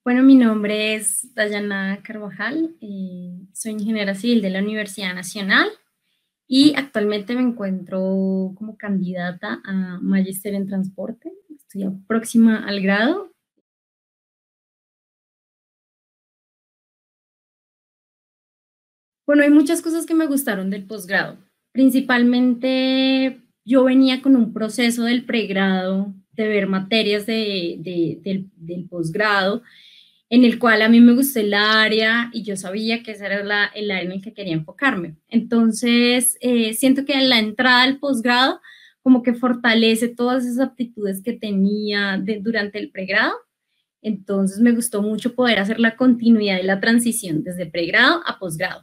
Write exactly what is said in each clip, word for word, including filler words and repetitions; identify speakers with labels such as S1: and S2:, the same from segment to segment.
S1: Bueno, mi nombre es Dayana Carvajal, eh, soy ingeniera civil de la Universidad Nacional y actualmente me encuentro como candidata a Magíster en Transporte. Estoy próxima al grado. Bueno, hay muchas cosas que me gustaron del posgrado. Principalmente yo venía con un proceso del pregrado, de ver materias de, de- del, del posgrado, en el cual a mí me gustó el área y yo sabía que ese era la, el área en el que quería enfocarme. Entonces, eh, siento que en la entrada al posgrado como que fortalece todas esas aptitudes que tenía de- durante el pregrado. Entonces, me gustó mucho poder hacer la continuidad y la transición desde pregrado a posgrado.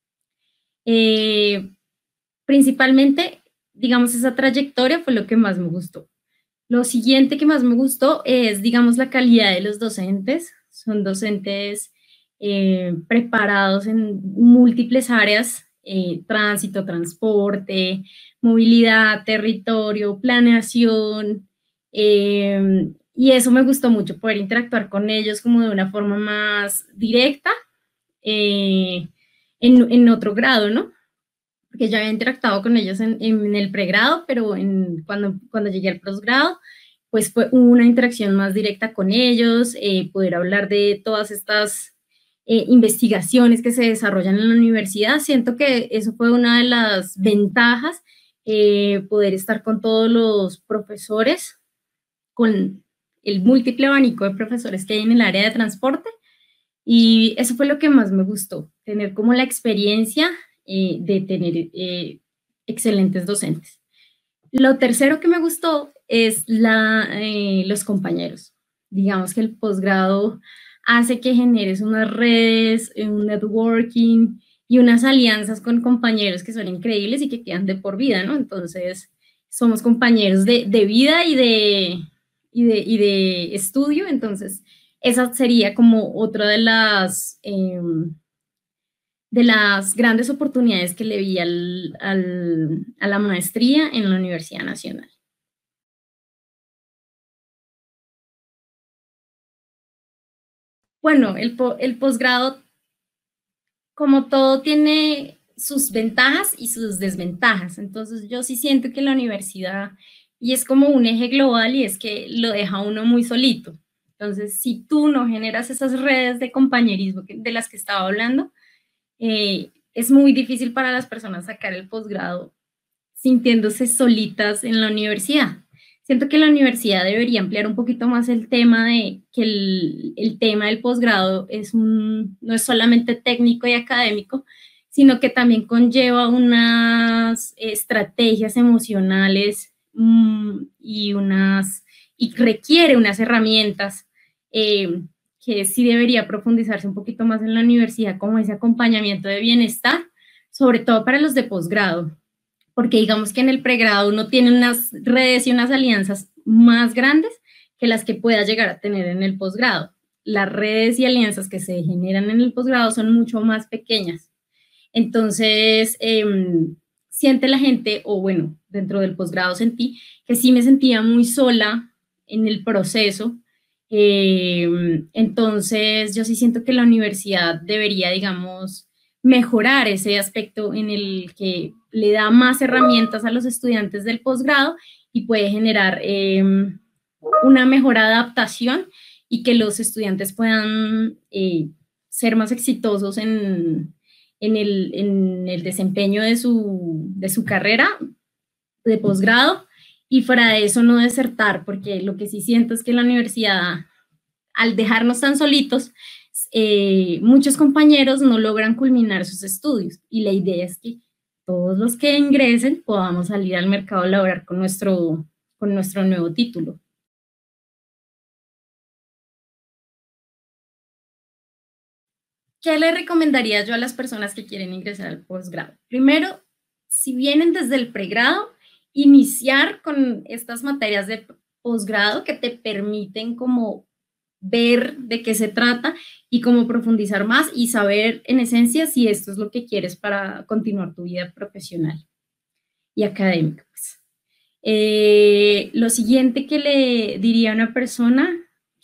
S1: Eh, Principalmente, digamos, esa trayectoria fue lo que más me gustó. Lo siguiente que más me gustó es, digamos, la calidad de los docentes. Son docentes eh, preparados en múltiples áreas, eh, tránsito, transporte, movilidad, territorio, planeación, eh, y eso me gustó mucho, poder interactuar con ellos como de una forma más directa eh, en, en otro grado, ¿no? Porque ya había interactuado con ellos en, en el pregrado, pero en, cuando, cuando llegué al posgrado, pues fue una interacción más directa con ellos, eh, poder hablar de todas estas eh, investigaciones que se desarrollan en la universidad. Siento que eso fue una de las ventajas, eh, poder estar con todos los profesores, con el múltiple abanico de profesores que hay en el área de transporte, y eso fue lo que más me gustó, tener como la experiencia eh, de tener eh, excelentes docentes. Lo tercero que me gustó es la, eh, los compañeros. Digamos que el posgrado hace que generes unas redes, eh, un networking y unas alianzas con compañeros que son increíbles y que quedan de por vida, ¿no? Entonces, somos compañeros de, de vida y de, y, de, y de estudio. Entonces, esa sería como otra de las, eh, de las grandes oportunidades que le vi al, al, a la maestría en la Universidad Nacional. Bueno, el, po el posgrado, como todo, tiene sus ventajas y sus desventajas. Entonces, yo sí siento que la universidad, y es como un eje global, y es que lo deja uno muy solito. Entonces, si tú no generas esas redes de compañerismo que, de las que estaba hablando, eh, es muy difícil para las personas sacar el posgrado sintiéndose solitas en la universidad. Siento que la universidad debería ampliar un poquito más el tema de que el, el tema del posgrado es un, no es solamente técnico y académico, sino que también conlleva unas estrategias emocionales mmm, y, unas, y requiere unas herramientas eh, que sí debería profundizarse un poquito más en la universidad, como ese acompañamiento de bienestar, sobre todo para los de posgrado, porque digamos que en el pregrado uno tiene unas redes y unas alianzas más grandes que las que pueda llegar a tener en el posgrado. Las redes y alianzas que se generan en el posgrado son mucho más pequeñas. Entonces, eh, siente la gente, o bueno, dentro del posgrado sentí que sí me sentía muy sola en el proceso. Eh, entonces, yo sí siento que la universidad debería, digamos, mejorar ese aspecto en el que le da más herramientas a los estudiantes del posgrado y puede generar eh, una mejor adaptación y que los estudiantes puedan eh, ser más exitosos en, en, el, en el desempeño de su, de su carrera de posgrado, y fuera de eso no desertar, porque lo que sí siento es que la universidad, al dejarnos tan solitos, eh, muchos compañeros no logran culminar sus estudios, y la idea es que todos los que ingresen podamos salir al mercado laboral con nuestro, con nuestro nuevo título. ¿Qué le recomendaría yo a las personas que quieren ingresar al posgrado? Primero, si vienen desde el pregrado, iniciar con estas materias de posgrado que te permiten como ver de qué se trata y cómo profundizar más y saber en esencia si esto es lo que quieres para continuar tu vida profesional y académica, pues. Eh, lo siguiente que le diría a una persona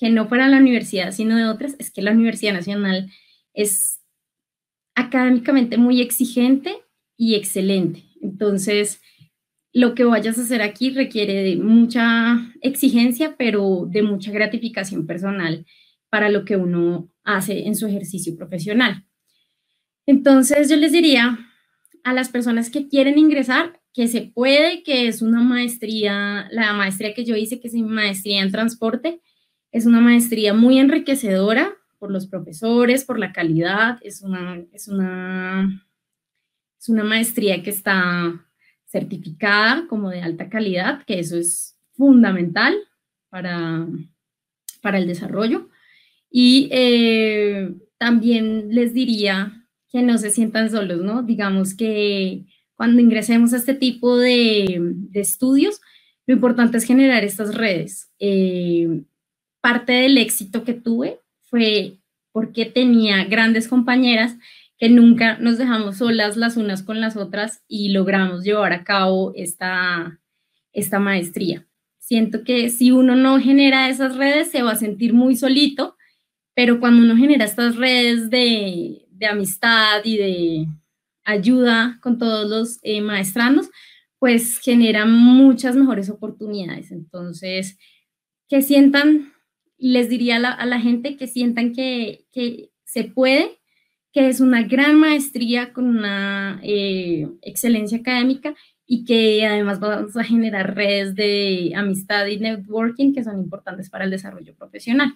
S1: que no para la universidad, sino de otras, es que la Universidad Nacional es académicamente muy exigente y excelente. Entonces, lo que vayas a hacer aquí requiere de mucha exigencia, pero de mucha gratificación personal para lo que uno hace en su ejercicio profesional. Entonces, yo les diría a las personas que quieren ingresar que se puede, que es una maestría, la maestría que yo hice, que es mi maestría en transporte, es una maestría muy enriquecedora por los profesores, por la calidad, es una, es una, es una maestría que está certificada como de alta calidad, que eso es fundamental para, para el desarrollo. Y eh, también les diría que no se sientan solos, ¿no? Digamos que cuando ingresemos a este tipo de, de estudios, lo importante es generar estas redes. Eh, parte del éxito que tuve fue porque tenía grandes compañeras que nunca nos dejamos solas las unas con las otras y logramos llevar a cabo esta, esta maestría. Siento que si uno no genera esas redes, se va a sentir muy solito, pero cuando uno genera estas redes de, de amistad y de ayuda con todos los eh, maestrandos, pues genera muchas mejores oportunidades. Entonces, que sientan, les diría a la, a la gente que sientan que, que se puede, que es una gran maestría con una eh, excelencia académica y que además vamos a generar redes de amistad y networking que son importantes para el desarrollo profesional.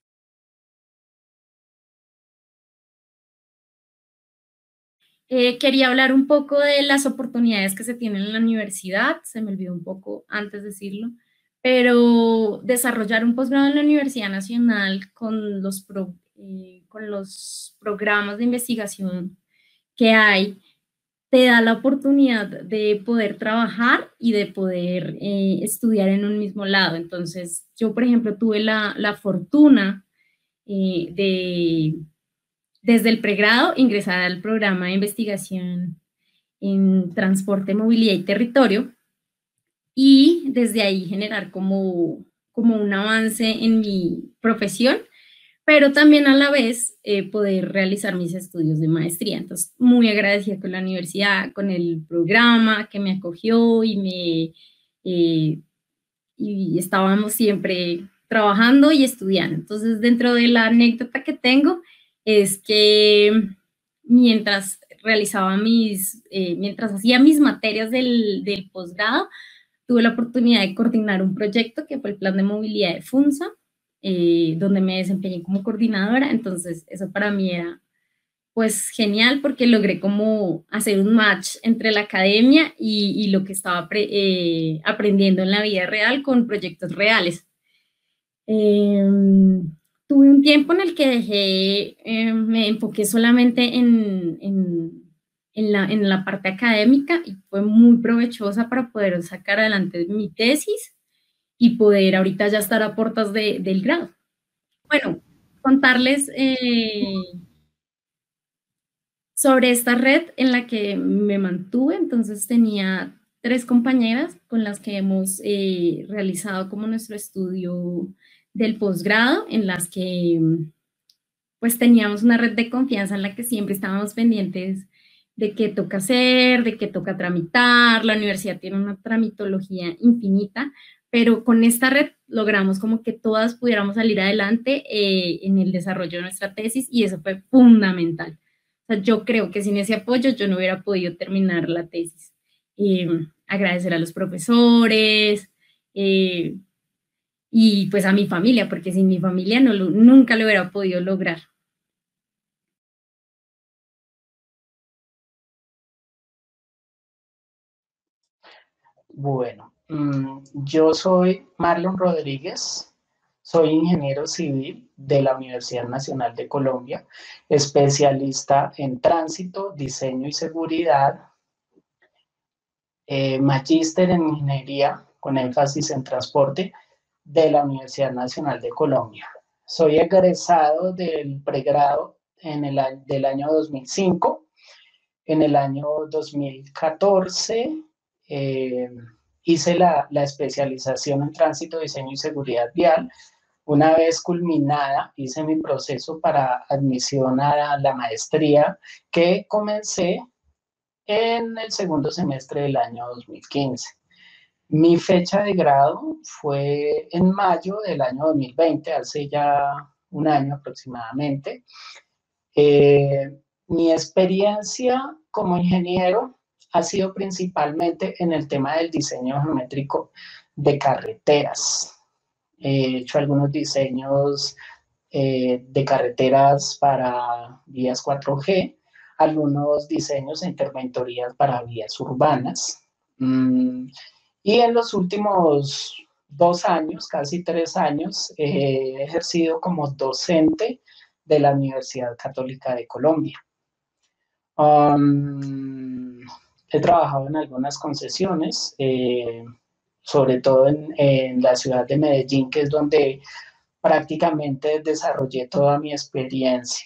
S1: Eh, quería hablar un poco de las oportunidades que se tienen en la universidad, se me olvidó un poco antes decirlo, pero desarrollar un posgrado en la Universidad Nacional con los, pro, eh, con los programas de investigación que hay, te da la oportunidad de poder trabajar y de poder eh, estudiar en un mismo lado. Entonces, yo, por ejemplo, tuve la, la fortuna eh, de desde el pregrado ingresar al programa de investigación en transporte, movilidad y territorio y desde ahí generar como, como un avance en mi profesión, pero también a la vez eh, poder realizar mis estudios de maestría. Entonces, muy agradecida con la universidad, con el programa que me acogió y me eh, y estábamos siempre trabajando y estudiando. Entonces, dentro de la anécdota que tengo, es que mientras realizaba mis, eh, mientras hacía mis materias del, del posgrado, tuve la oportunidad de coordinar un proyecto que fue el Plan de Movilidad de FUNSA, eh, donde me desempeñé como coordinadora. Entonces, eso para mí era pues genial porque logré como hacer un match entre la academia y, y lo que estaba pre, eh, aprendiendo en la vida real con proyectos reales. Eh, tuve un tiempo en el que dejé, eh, me enfoqué solamente en, en, en, la, en la parte académica y fue muy provechosa para poder sacar adelante mi tesis y poder ahorita ya estar a puertas de, del grado. Bueno, contarles eh, sobre esta red en la que me mantuve. Entonces tenía tres compañeras con las que hemos eh, realizado como nuestro estudio del posgrado, en las que pues teníamos una red de confianza en la que siempre estábamos pendientes de qué toca hacer, de qué toca tramitar. La universidad tiene una tramitología infinita, pero con esta red logramos como que todas pudiéramos salir adelante eh, en el desarrollo de nuestra tesis y eso fue fundamental. O sea, yo creo que sin ese apoyo yo no hubiera podido terminar la tesis. Eh, agradecer a los profesores eh, y pues a mi familia, porque sin mi familia no lo, nunca lo hubiera podido lograr.
S2: Bueno, mm, yo soy Marlon Rodríguez, soy ingeniero civil de la Universidad Nacional de Colombia, especialista en tránsito, diseño y seguridad, eh, magíster en ingeniería con énfasis en transporte de la Universidad Nacional de Colombia. Soy egresado del pregrado en el, del año dos mil cinco. En el año dos mil catorce eh, hice la, la especialización en tránsito, diseño y seguridad vial Una vez culminada, hice mi proceso para admisión a la maestría que comencé en el segundo semestre del año dos mil quince. Mi fecha de grado fue en mayo del año dos mil veinte, hace ya un año aproximadamente. Eh, mi experiencia como ingeniero ha sido principalmente en el tema del diseño geométrico de carreteras. He hecho algunos diseños eh, de carreteras para vías cuatro G, algunos diseños e interventorías para vías urbanas. Mm, y en los últimos dos años, casi tres años, eh, he ejercido como docente de la Universidad Católica de Colombia. Um, he trabajado en algunas concesiones, eh, sobre todo en, en la ciudad de Medellín, que es donde prácticamente desarrollé toda mi experiencia.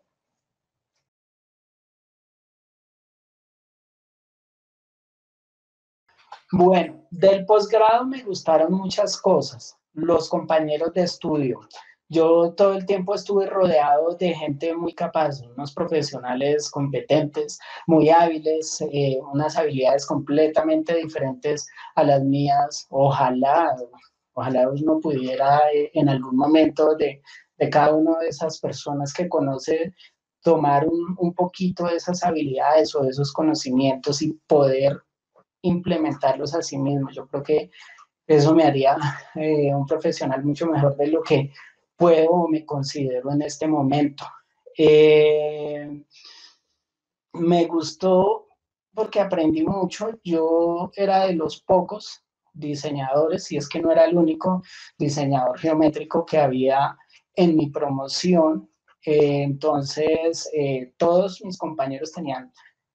S2: Bueno, del posgrado me gustaron muchas cosas. Los compañeros de estudio. Yo todo el tiempo estuve rodeado de gente muy capaz, unos profesionales competentes, muy hábiles, eh, unas habilidades completamente diferentes a las mías. Ojalá, ojalá uno pudiera eh, en algún momento de, de cada una de esas personas que conoce tomar un, un poquito de esas habilidades o de esos conocimientos y poder implementarlos a sí mismo. Yo creo que eso me haría eh, un profesional mucho mejor de lo que puedo o me considero en este momento. Eh, me gustó porque aprendí mucho. Yo era de los pocos diseñadores, y es que no era el único diseñador geométrico que había en mi promoción. Eh, entonces, eh, todos mis compañeros tenían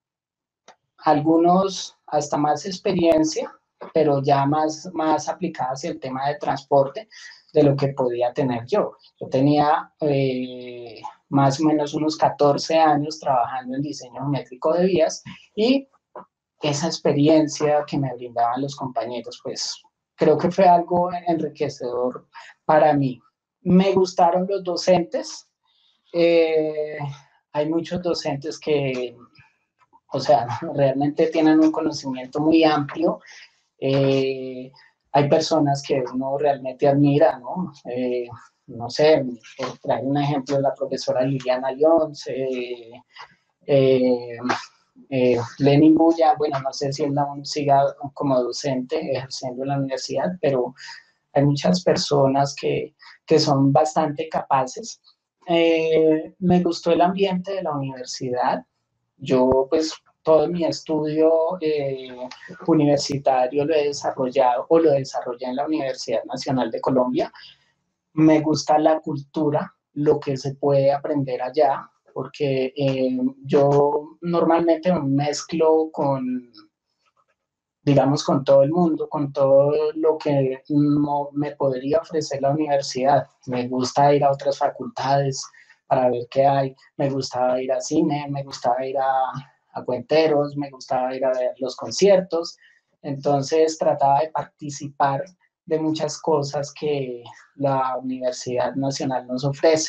S2: algunos hasta más experiencia, pero ya más, más aplicada hacia el tema de transporte de lo que podía tener yo. Yo tenía eh, más o menos unos catorce años trabajando en diseño geométrico de vías y esa experiencia que me brindaban los compañeros, pues creo que fue algo enriquecedor para mí. Me gustaron los docentes. Eh, hay muchos docentes que, o sea, realmente tienen un conocimiento muy amplio. Eh, hay personas que uno realmente admira, ¿no? Eh, no sé, por traer un ejemplo, la profesora Liliana Lyons, eh, eh, eh, Lenin Bulla, bueno, no sé si él aún siga como docente ejerciendo en la universidad, pero hay muchas personas que, que son bastante capaces. Eh, me gustó el ambiente de la universidad. Yo, pues, todo mi estudio eh, universitario lo he desarrollado o lo desarrollé en la Universidad Nacional de Colombia. Me gusta la cultura, lo que se puede aprender allá, porque eh, yo normalmente me mezclo con, digamos, con todo el mundo, con todo lo que no me podría ofrecer la universidad. Me gusta ir a otras facultades para ver qué hay, me gustaba ir a cine, me gustaba ir a, a cuenteros, me gustaba ir a ver los conciertos, entonces trataba de participar de muchas cosas que la Universidad Nacional nos ofrece.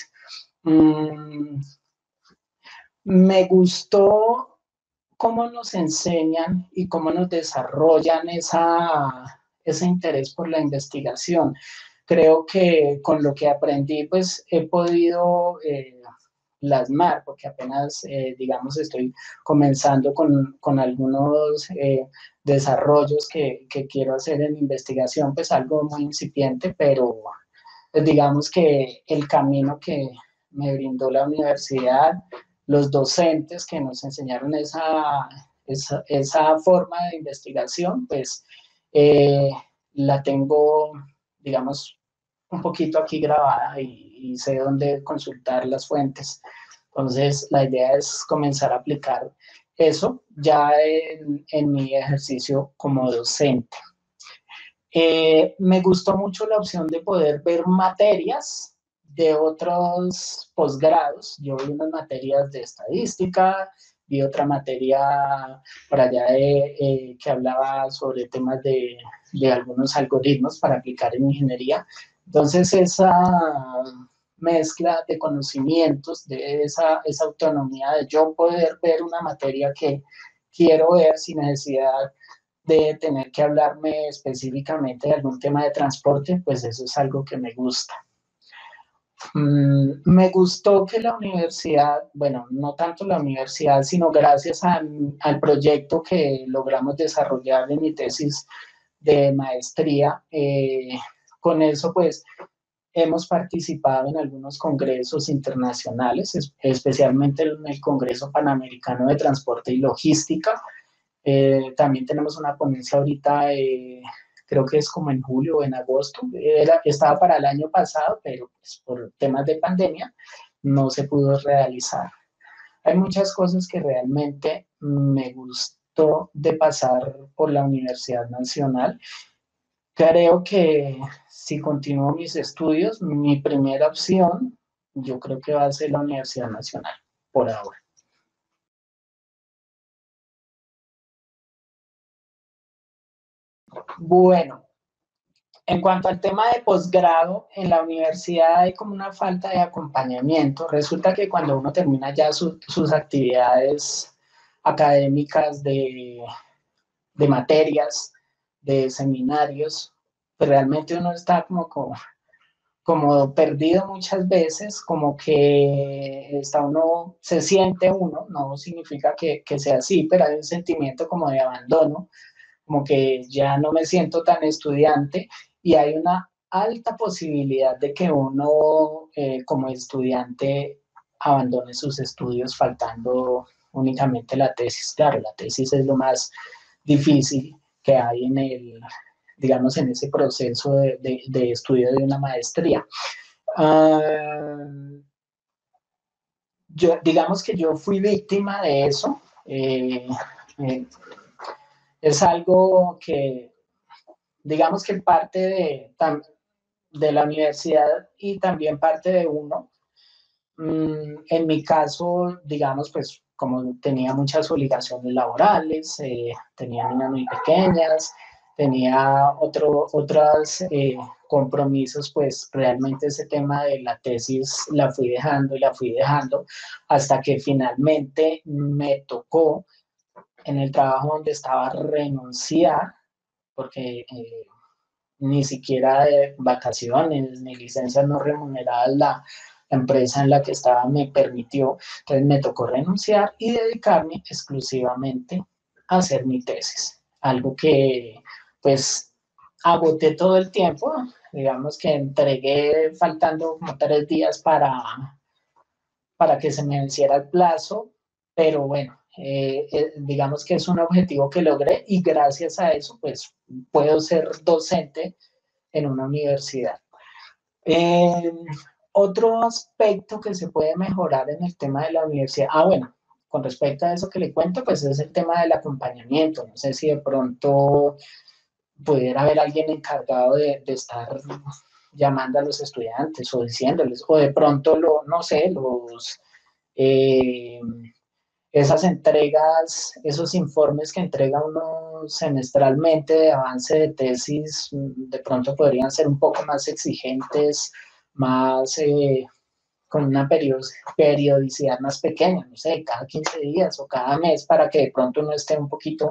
S2: Mm, me gustó cómo nos enseñan y cómo nos desarrollan esa, ese interés por la investigación. Creo que con lo que aprendí, pues he podido eh, plasmar, porque apenas, eh, digamos, estoy comenzando con, con algunos eh, desarrollos que, que, quiero hacer en investigación, pues algo muy incipiente, pero pues, digamos que el camino que me brindó la universidad, los docentes que nos enseñaron esa, esa, esa forma de investigación, pues eh, la tengo, digamos, un poquito aquí grabada y, y sé dónde consultar las fuentes. Entonces, la idea es comenzar a aplicar eso ya en, en mi ejercicio como docente. Eh, me gustó mucho la opción de poder ver materias de otros posgrados. Yo vi unas materias de estadística, vi otra materia por allá de, eh, que hablaba sobre temas de, de algunos algoritmos para aplicar en ingeniería. Entonces, esa mezcla de conocimientos, de esa, esa autonomía de yo poder ver una materia que quiero ver sin necesidad de tener que hablarme específicamente de algún tema de transporte, pues eso es algo que me gusta. Mm, me gustó que la universidad, bueno, no tanto la universidad, sino gracias a, al proyecto que logramos desarrollar en mi tesis de maestría, eh, con eso pues hemos participado en algunos congresos internacionales, es, especialmente en el Congreso Panamericano de Transporte y Logística. Eh, también tenemos una ponencia ahorita, eh, creo que es como en julio o en agosto, Era, estaba para el año pasado, pero pues, por temas de pandemia no se pudo realizar. Hay muchas cosas que realmente me gustó de pasar por la Universidad Nacional. Creo que si continúo mis estudios, mi primera opción, yo creo que va a ser la Universidad Nacional, por ahora. Bueno, en cuanto al tema de posgrado, en la universidad hay como una falta de acompañamiento. Resulta que cuando uno termina ya su, sus actividades académicas de, de materias, de seminarios, pues realmente uno está como, como como perdido muchas veces, como que está uno, se siente uno, no significa que, que sea así, pero hay un sentimiento como de abandono, como que ya no me siento tan estudiante y hay una alta posibilidad de que uno eh, como estudiante abandone sus estudios faltando únicamente la tesis. Claro, la tesis es lo más difícil que hay en el, digamos, en ese proceso de, de, de estudio de una maestría. Uh, yo, digamos que yo fui víctima de eso. Eh, eh, es algo que, digamos que parte de, de la universidad y también parte de uno. Mm, en mi caso, digamos, pues como tenía muchas obligaciones laborales, eh, tenía niñas muy pequeñas, tenía otro, otros eh, compromisos, pues realmente ese tema de la tesis la fui dejando y la fui dejando hasta que finalmente me tocó en el trabajo donde estaba renunciar, porque eh, ni siquiera de vacaciones ni licencias no remuneradas la, la empresa en la que estaba me permitió. Entonces me tocó renunciar y dedicarme exclusivamente a hacer mi tesis, algo que pues agoté todo el tiempo, digamos que entregué faltando como tres días para, para que se me venciera el plazo, pero bueno, eh, eh, digamos que es un objetivo que logré y gracias a eso pues puedo ser docente en una universidad. Eh, otro aspecto que se puede mejorar en el tema de la universidad, ah, bueno, con respecto a eso que le cuento, pues es el tema del acompañamiento. No sé si de pronto pudiera haber alguien encargado de, de estar llamando a los estudiantes o diciéndoles, o de pronto, lo, no sé, los... Eh, esas entregas, esos informes que entrega uno semestralmente de avance de tesis, de pronto podrían ser un poco más exigentes, más eh, con una periodicidad más pequeña, no sé, cada quince días o cada mes, para que de pronto uno esté un poquito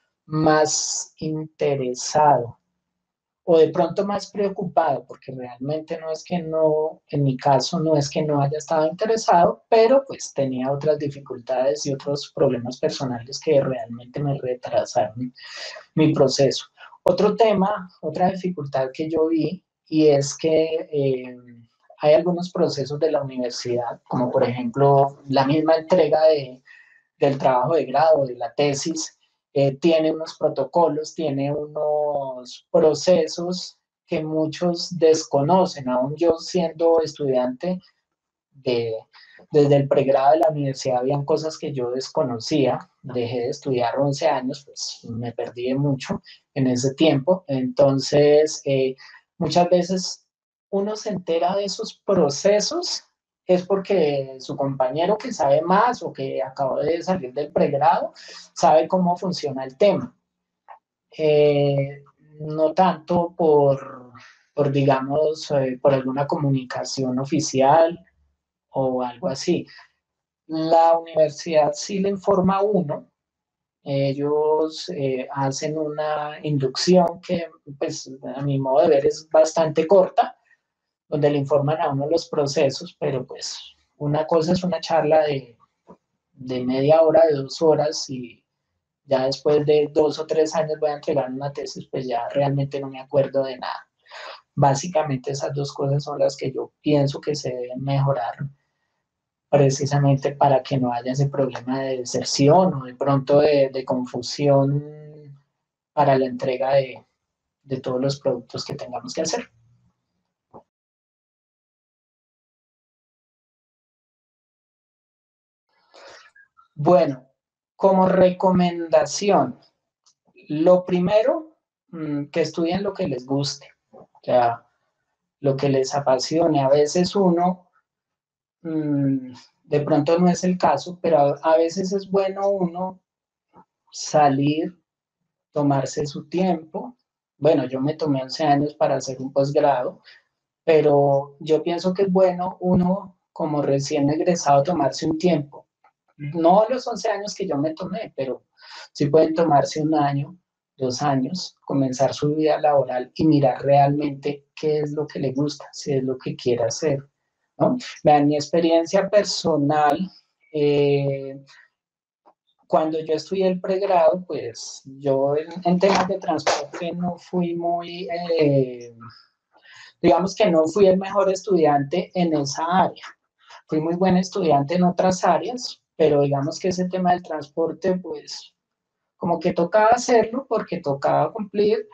S2: más interesado o de pronto más preocupado, porque realmente no es que no, en mi caso no es que no haya estado interesado, pero pues tenía otras dificultades y otros problemas personales que realmente me retrasaron mi proceso. Otro tema, otra dificultad que yo vi, y es que eh, hay algunos procesos de la universidad, como por ejemplo la misma entrega de, del trabajo de grado, de la tesis, eh, tiene unos protocolos, tiene unos procesos que muchos desconocen, aún yo siendo estudiante de, desde el pregrado de la universidad, habían cosas que yo desconocía, dejé de estudiar once años, pues me perdí de mucho en ese tiempo, entonces eh, muchas veces uno se entera de esos procesos es porque su compañero que sabe más o que acabó de salir del pregrado sabe cómo funciona el tema. Eh, no tanto por por digamos, eh, por alguna comunicación oficial o algo así. La universidad sí le informa a uno. Ellos eh, hacen una inducción que, pues, a mi modo de ver es bastante corta, donde le informan a uno los procesos, pero pues una cosa es una charla de, de media hora, de dos horas, y ya después de dos o tres años voy a entregar una tesis, pues ya realmente no me acuerdo de nada. Básicamente esas dos cosas son las que yo pienso que se deben mejorar precisamente para que no haya ese problema de deserción o de pronto de, de confusión para la entrega de, de todos los productos que tengamos que hacer. Bueno, como recomendación, lo primero, mmm, que estudien lo que les guste, o sea, lo que les apasione. A veces uno, mmm, de pronto no es el caso, pero a, a veces es bueno uno salir, tomarse su tiempo. Bueno, yo me tomé once años para hacer un posgrado, pero yo pienso que es bueno uno, como recién egresado, tomarse un tiempo. No los once años que yo me tomé, pero sí pueden tomarse un año, dos años, comenzar su vida laboral y mirar realmente qué es lo que le gusta, si es lo que quiere hacer, ¿no? En mi experiencia personal, eh, cuando yo estudié el pregrado, pues yo en, en temas de transporte no fui muy, eh, digamos que no fui el mejor estudiante en esa área. Fui muy buen estudiante en otras áreas, pero digamos que ese tema del transporte, pues como que tocaba hacerlo porque tocaba cumplir,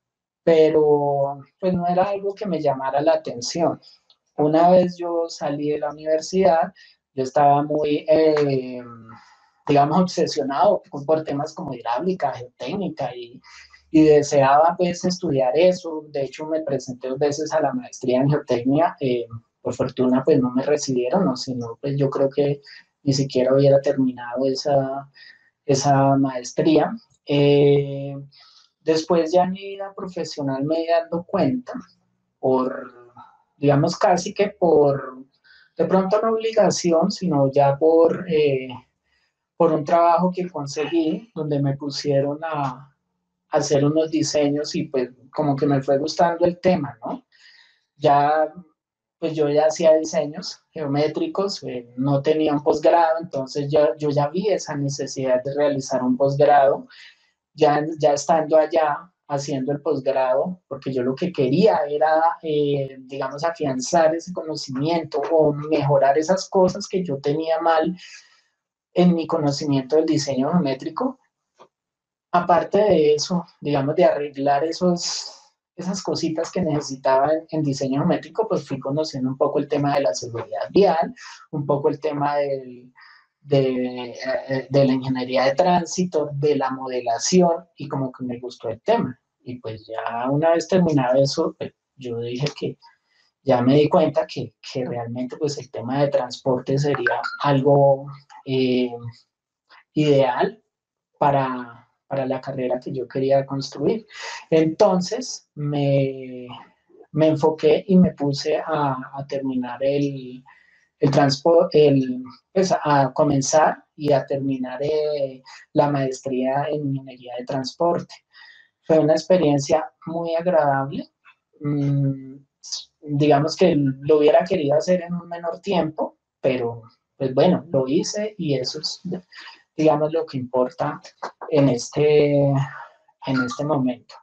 S2: pero pues no era algo que me llamara la atención. Una vez yo salí de la universidad, yo estaba muy, eh, digamos, obsesionado por temas como hidráulica, geotécnica y, y deseaba pues estudiar eso. De hecho, me presenté dos veces a la maestría en geotecnia. Eh, por fortuna, pues no me recibieron, o si no, pues yo creo que ni siquiera hubiera terminado esa, esa maestría. Eh, después ya en mi vida profesional me he dado cuenta, por, digamos, casi que por, de pronto no obligación, sino ya por, eh, por un trabajo que conseguí, donde me pusieron a, a hacer unos diseños y pues como que me fue gustando el tema, ¿no? Ya, pues yo ya hacía diseños geométricos, eh, no tenía un posgrado, entonces ya, yo ya vi esa necesidad de realizar un posgrado, ya, ya estando allá haciendo el posgrado, porque yo lo que quería era, eh, digamos, afianzar ese conocimiento o mejorar esas cosas que yo tenía mal en mi conocimiento del diseño geométrico. Aparte de eso, digamos, de arreglar esos, esas cositas que necesitaba en, en diseño geométrico, pues fui conociendo un poco el tema de la seguridad vial, un poco el tema del, de, eh, de la ingeniería de tránsito, de la modelación, y como que me gustó el tema. Y pues ya una vez terminado eso, pues, yo dije que ya me di cuenta que, que realmente pues el tema de transporte sería algo eh, ideal para, para la carrera que yo quería construir. Entonces me, me enfoqué y me puse a, a terminar el, el transporte, el, pues a comenzar y a terminar eh, la maestría en ingeniería de transporte. Fue una experiencia muy agradable. Mm, digamos que lo hubiera querido hacer en un menor tiempo, pero pues bueno, lo hice y eso es, digamos, lo que importa en este, en este momento.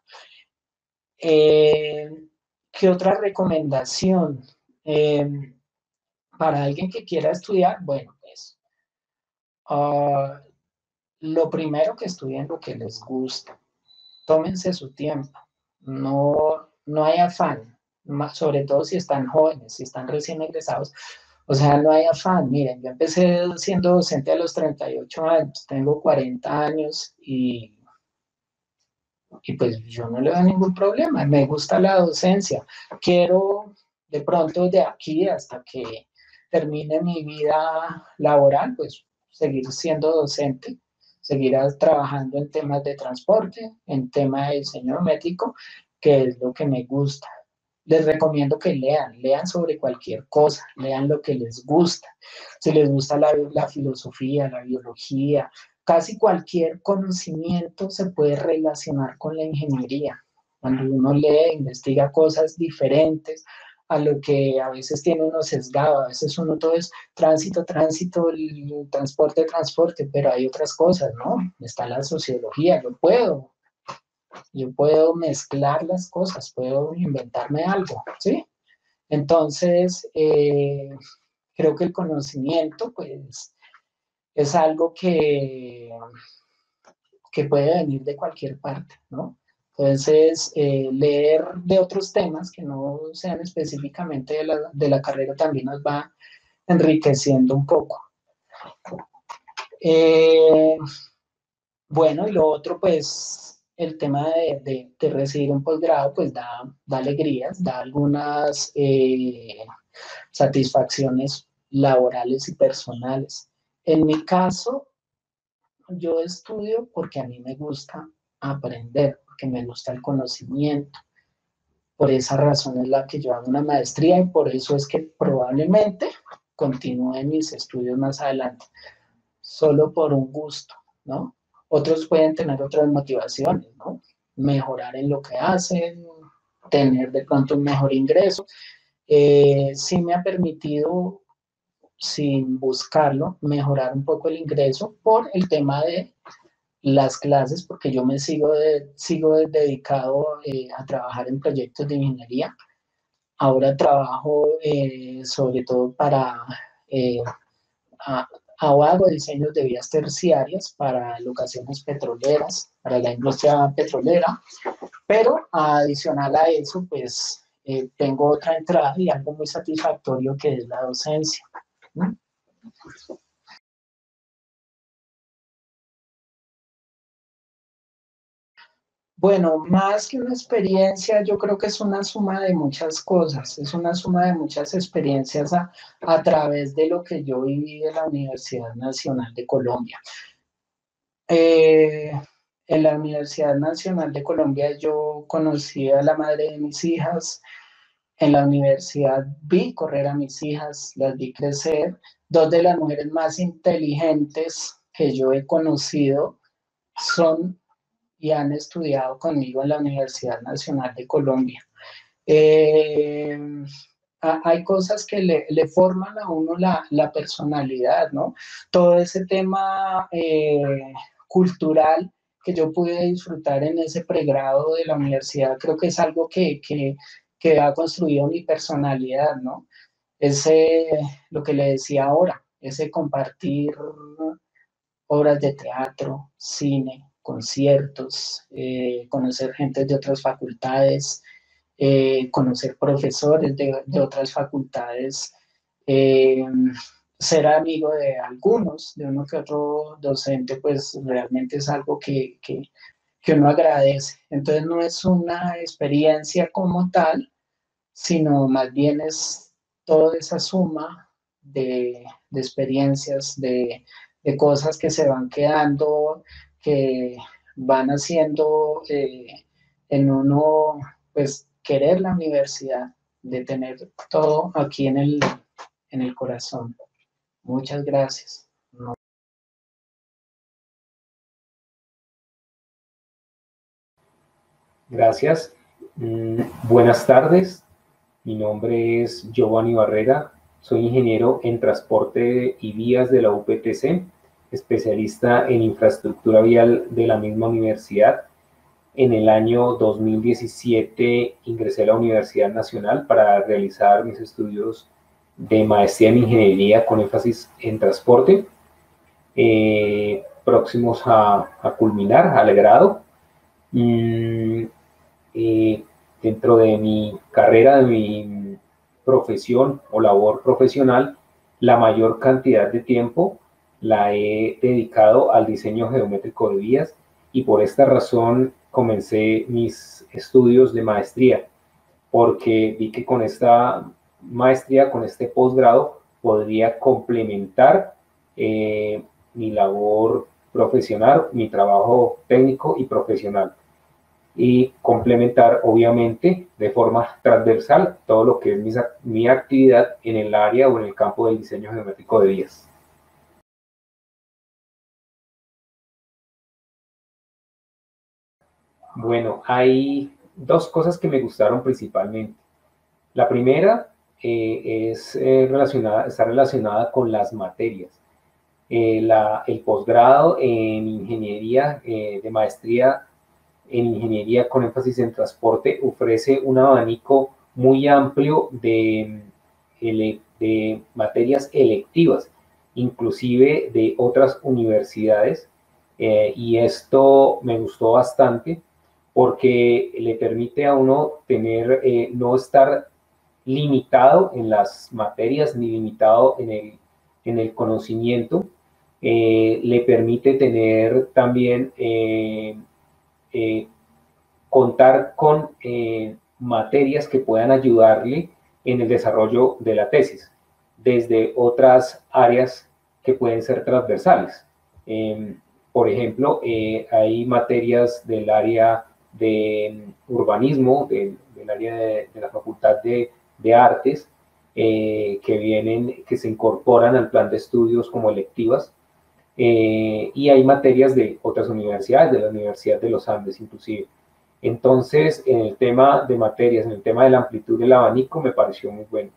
S2: Eh, ¿Qué otra recomendación? Eh, para alguien que quiera estudiar, bueno, pues uh, lo primero que estudien lo que les gusta, tómense su tiempo, no, no hay afán, sobre todo si están jóvenes, si están recién egresados, o sea, no hay afán. Miren, yo empecé siendo docente a los treinta y ocho años, tengo cuarenta años y, y pues yo no le veo ningún problema, me gusta la docencia, quiero de pronto de aquí hasta que termine mi vida laboral, pues seguir siendo docente, seguir trabajando en temas de transporte, en temas de diseño métrico, que es lo que me gusta. les recomiendo que lean, lean sobre cualquier cosa, lean lo que les gusta. Si les gusta la, la filosofía, la biología, casi cualquier conocimiento se puede relacionar con la ingeniería. Cuando uno lee, investiga cosas diferentes a lo que a veces tiene uno sesgado, a veces uno todo es tránsito, tránsito, el transporte, transporte, pero hay otras cosas, ¿no? Está la sociología, yo puedo, yo puedo mezclar las cosas, puedo inventarme algo, ¿sí? Entonces, eh, creo que el conocimiento, pues, es algo que, que puede venir de cualquier parte, ¿no? Entonces, eh, leer de otros temas que no sean específicamente de la, de la carrera también nos va enriqueciendo un poco. Eh, bueno, y lo otro, pues, el tema de, de, de recibir un posgrado, pues da, da alegrías, da algunas eh, satisfacciones laborales y personales. En mi caso, yo estudio porque a mí me gusta aprender, porque me gusta el conocimiento. Por esa razón es la que yo hago una maestría y por eso es que probablemente continúe mis estudios más adelante, solo por un gusto, ¿no? Otros pueden tener otras motivaciones, ¿no? Mejorar en lo que hacen, tener de pronto un mejor ingreso. Eh, sí me ha permitido, sin buscarlo, mejorar un poco el ingreso por el tema de las clases, porque yo me sigo, de, sigo dedicado eh, a trabajar en proyectos de ingeniería. Ahora trabajo eh, sobre todo para, eh, a, hago diseños de vías terciarias para locaciones petroleras, para la industria petrolera, pero adicional a eso, pues eh, tengo otra entrada y algo muy satisfactorio que es la docencia, ¿no? Bueno, más que una experiencia, yo creo que es una suma de muchas cosas, es una suma de muchas experiencias a, a través de lo que yo viví de la Universidad Nacional de Colombia. Eh, en la Universidad Nacional de Colombia yo conocí a la madre de mis hijas, en la universidad vi correr a mis hijas, las vi crecer, dos de las mujeres más inteligentes que yo he conocido son y han estudiado conmigo en la Universidad Nacional de Colombia. Eh, hay cosas que le, le, forman a uno la, la, personalidad, ¿no? Todo ese tema eh, cultural que yo pude disfrutar en ese pregrado de la universidad, creo que es algo que, que, que ha construido mi personalidad, ¿no? Ese, lo que le decía ahora, ese compartir obras de teatro, cine, conciertos, eh, conocer gente de otras facultades, eh, conocer profesores de, de otras facultades, eh, ser amigo de algunos, de uno que otro docente, pues realmente es algo que, que, que uno agradece. Entonces no es una experiencia como tal, sino más bien es toda esa suma de, de experiencias, de, de, cosas que se van quedando, que van haciendo eh, en uno, pues, querer la universidad, de tener todo aquí en el, en el corazón. Muchas gracias. No.
S3: Gracias. Mm, buenas tardes. Mi nombre es Giovanni Barrera. Soy ingeniero en transporte y vías de la U P T C, especialista en infraestructura vial de la misma universidad. En el año dos mil diecisiete ingresé a la Universidad Nacional para realizar mis estudios de maestría en ingeniería con énfasis en transporte, eh, próximos a, a culminar al grado. Mm, eh, dentro de mi carrera, de mi profesión o labor profesional, la mayor cantidad de tiempo la he dedicado al diseño geométrico de vías y por esta razón comencé mis estudios de maestría, porque vi que con esta maestría, con este posgrado, podría complementar eh, mi labor profesional, mi trabajo técnico y profesional. y complementar, obviamente, de forma transversal todo lo que es mi, mi actividad en el área o en el campo del diseño geométrico de vías. Bueno, hay dos cosas que me gustaron principalmente. La primera eh, es eh, relacionada, está relacionada con las materias. Eh, la, el posgrado en ingeniería eh, de maestría en ingeniería con énfasis en transporte ofrece un abanico muy amplio de, de materias electivas, inclusive de otras universidades, eh, y esto me gustó bastante porque le permite a uno tener, eh, no estar limitado en las materias ni limitado en el, en el conocimiento, eh, le permite tener también eh, eh, contar con eh, materias que puedan ayudarle en el desarrollo de la tesis, desde otras áreas que pueden ser transversales. Eh, por ejemplo, eh, hay materias del área de urbanismo, de, del área de, de la Facultad de, de Artes, eh, que vienen, que se incorporan al plan de estudios como electivas, eh, y hay materias de otras universidades, de la Universidad de los Andes inclusive. Entonces, en el tema de materias, en el tema de la amplitud del abanico, me pareció muy bueno.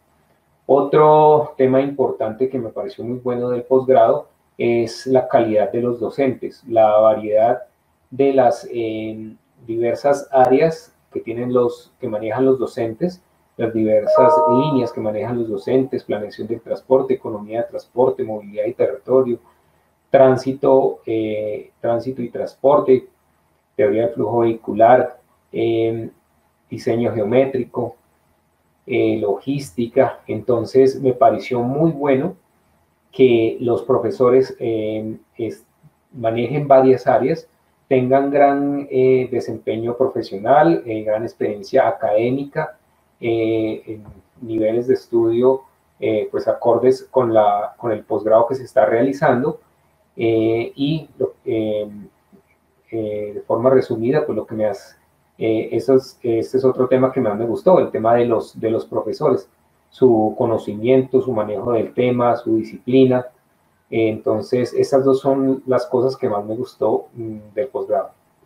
S3: Otro tema importante que me pareció muy bueno del posgrado es la calidad de los docentes, la variedad de las eh, diversas áreas que tienen los, que manejan los docentes, las diversas líneas que manejan los docentes, planeación del transporte, economía de transporte, movilidad y territorio, tránsito, eh, tránsito y transporte, teoría del flujo vehicular, eh, diseño geométrico, eh, logística. Entonces me pareció muy bueno que los profesores eh, es, manejen varias áreas, tengan gran eh, desempeño profesional, eh, gran experiencia académica, eh, en niveles de estudio eh, pues acordes con, la, con el posgrado que se está realizando, eh, y eh, eh, de forma resumida, pues lo que me has, eh, eso es, este es otro tema que más me gustó, el tema de los, de los profesores, su conocimiento, su manejo del tema, su disciplina. Eh, entonces, esas dos son las cosas que más me gustó mmm, del posgrado.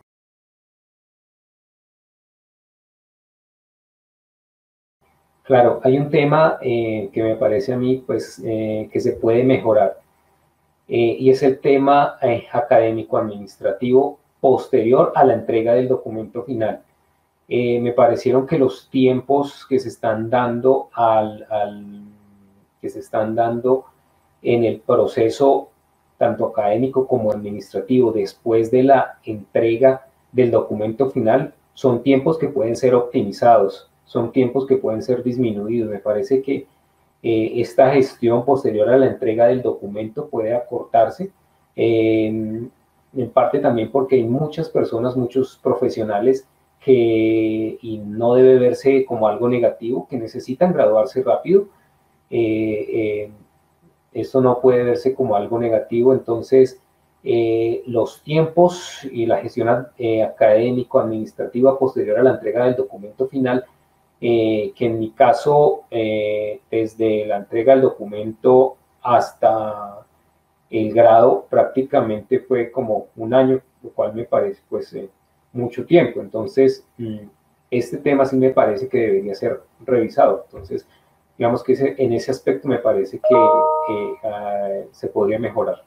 S3: Claro, hay un tema eh, que me parece a mí pues, eh, que se puede mejorar, eh, y es el tema eh, académico-administrativo posterior a la entrega del documento final. Eh, me parecieron que los tiempos que se están dando al, al, que se están dando en el proceso tanto académico como administrativo después de la entrega del documento final son tiempos que pueden ser optimizados, son tiempos que pueden ser disminuidos. Me parece que eh, esta gestión posterior a la entrega del documento puede acortarse, eh, en parte también porque hay muchas personas, muchos profesionales que, y no debe verse como algo negativo, que necesitan graduarse rápido. Eh, eh, esto no puede verse como algo negativo. Entonces, eh, los tiempos y la gestión eh, académico-administrativa posterior a la entrega del documento final, eh, que en mi caso, eh, desde la entrega del documento hasta el grado prácticamente fue como un año, lo cual me parece pues eh, mucho tiempo. Entonces, este tema sí me parece que debería ser revisado. Entonces, digamos que ese, en ese aspecto me parece que eh, uh, se podría mejorar.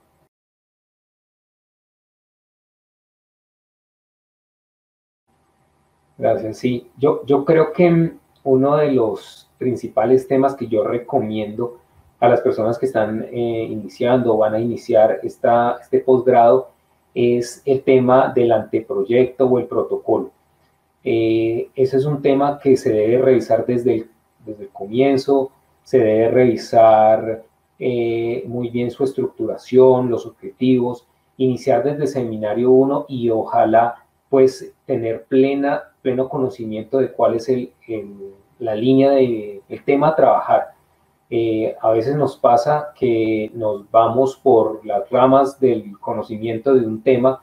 S3: Gracias. Sí, yo, yo creo que uno de los principales temas que yo recomiendo a las personas que están eh, iniciando o van a iniciar esta, este posgrado es el tema del anteproyecto o el protocolo. Eh, ese es un tema que se debe revisar desde el, desde el comienzo, se debe revisar eh, muy bien su estructuración, los objetivos, iniciar desde el seminario uno y ojalá pues tener plena, pleno conocimiento de cuál es el, el, la línea de, el tema a trabajar. Eh, a veces nos pasa que nos vamos por las ramas del conocimiento de un tema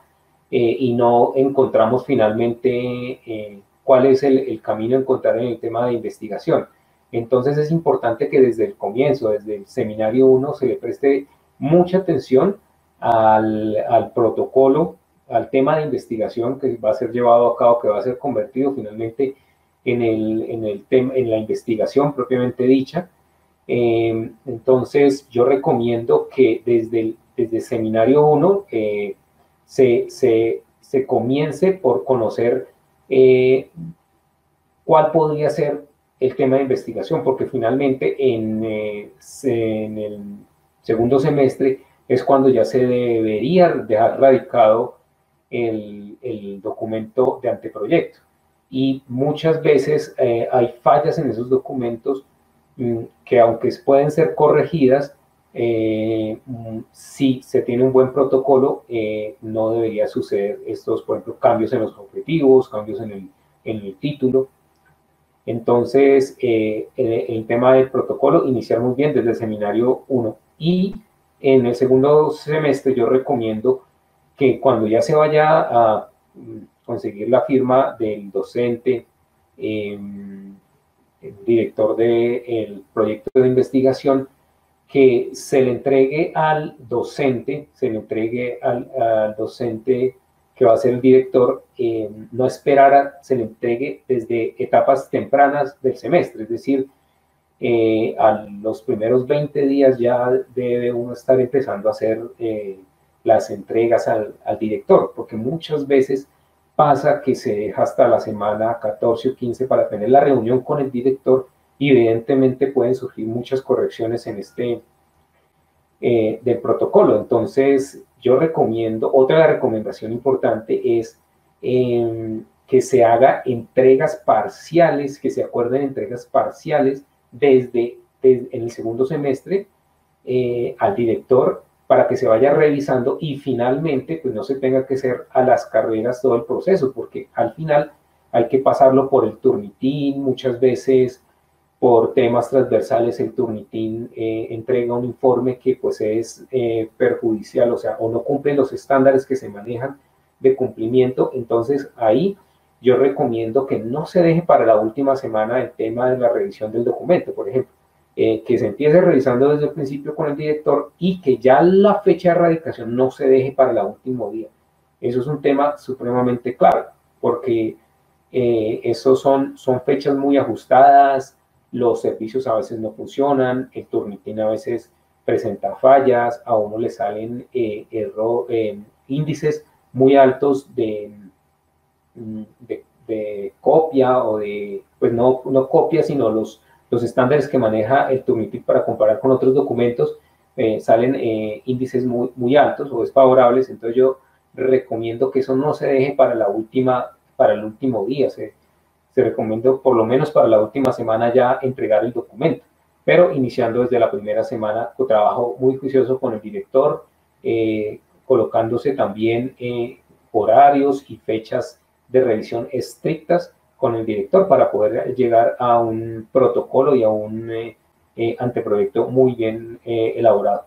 S3: eh, y no encontramos finalmente eh, cuál es el, el camino a encontrar en el tema de investigación. Entonces es importante que desde el comienzo, desde el seminario uno, se le preste mucha atención al, al protocolo, al tema de investigación que va a ser llevado a cabo, que va a ser convertido finalmente en, el, en, el tema, en la investigación propiamente dicha. Eh, entonces yo recomiendo que desde el, desde el seminario uno eh, se, se, se comience por conocer eh, cuál podría ser el tema de investigación, porque finalmente en, eh, en el segundo semestre es cuando ya se debería dejar radicado el, el documento de anteproyecto. Y muchas veces eh, hay fallas en esos documentos mmm, que aunque pueden ser corregidas, eh, si se tiene un buen protocolo, eh, no debería suceder estos, por ejemplo, cambios en los objetivos, cambios en el, en el título. Entonces, eh, el, el tema del protocolo, iniciar muy bien desde el seminario uno. Y en el segundo semestre yo recomiendo que cuando ya se vaya a conseguir la firma del docente, eh, el director del proyecto de investigación, que se le entregue al docente, se le entregue al, al docente que va a ser el director, eh, no esperar a se le entregue desde etapas tempranas del semestre, es decir, eh, a los primeros veinte días ya debe uno estar empezando a hacer eh, las entregas al, al director, porque muchas veces pasa que se deja hasta la semana catorce o quince para tener la reunión con el director y evidentemente pueden surgir muchas correcciones en este eh, del protocolo. Entonces yo recomiendo, otra recomendación importante es eh, que se haga entregas parciales, que se acuerden entregas parciales desde, desde en el segundo semestre eh, al director para que se vaya revisando y finalmente pues no se tenga que hacer a las carreras todo el proceso, porque al final hay que pasarlo por el Turnitin, muchas veces por temas transversales el Turnitin eh, entrega un informe que pues es eh, perjudicial, o sea, o no cumple los estándares que se manejan de cumplimiento. Entonces ahí yo recomiendo que no se deje para la última semana el tema de la revisión del documento, por ejemplo, eh, que se empiece revisando desde el principio con el director y que ya la fecha de radicación no se deje para el último día. Eso es un tema supremamente clave, porque eh, esos son, son fechas muy ajustadas, los servicios a veces no funcionan, el Turnitin a veces presenta fallas, a uno le salen eh, error, eh, índices muy altos de, de, de copia o de, pues no, no copia, sino los, los estándares que maneja el Turnitin para comparar con otros documentos, eh, salen eh, índices muy, muy altos o desfavorables. Entonces yo recomiendo que eso no se deje para la última, para el último día, se, se recomienda por lo menos para la última semana ya entregar el documento, pero iniciando desde la primera semana con trabajo muy juicioso con el director, eh, colocándose también eh, horarios y fechas de revisión estrictas con el director para poder llegar a un protocolo y a un eh, eh, anteproyecto muy bien eh, elaborado.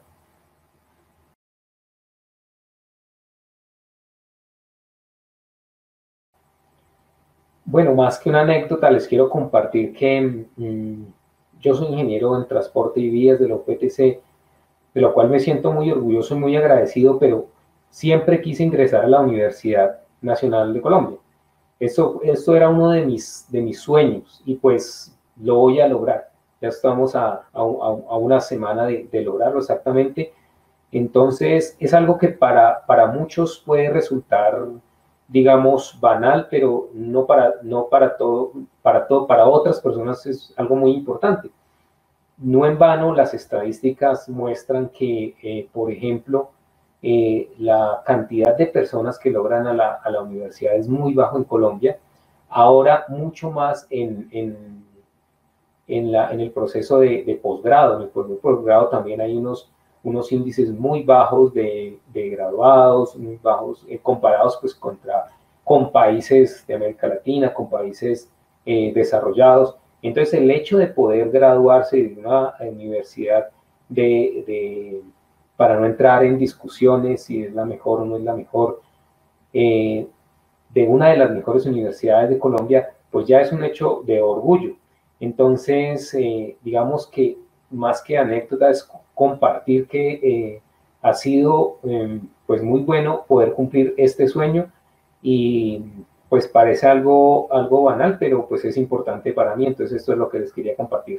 S3: Bueno, más que una anécdota, les quiero compartir que mmm, yo soy ingeniero en transporte y vías de la U P T C, de lo cual me siento muy orgulloso y muy agradecido, pero siempre quise ingresar a la Universidad Nacional de Colombia. Esto, esto era uno de mis, de mis sueños y pues lo voy a lograr. Ya estamos a, a, a una semana de, de lograrlo exactamente. Entonces es algo que para, para muchos puede resultar, digamos, banal, pero no para, no para todo, para todo, para otras personas es algo muy importante. No en vano las estadísticas muestran que, eh, por ejemplo, eh, la cantidad de personas que logran a la, a la universidad es muy bajo en Colombia, ahora mucho más en, en, en, la, en el proceso de, de posgrado. En el posgrado también hay unos, unos índices muy bajos de, de graduados, muy bajos eh, comparados pues contra, con países de América Latina, con países eh, desarrollados. Entonces el hecho de poder graduarse de una universidad de, de para no entrar en discusiones si es la mejor o no es la mejor, eh, de una de las mejores universidades de Colombia, pues ya es un hecho de orgullo. Entonces, eh, digamos que más que anécdota es compartir que eh, ha sido eh, pues muy bueno poder cumplir este sueño y pues parece algo, algo banal, pero pues es importante para mí, entonces esto es lo que les quería compartir.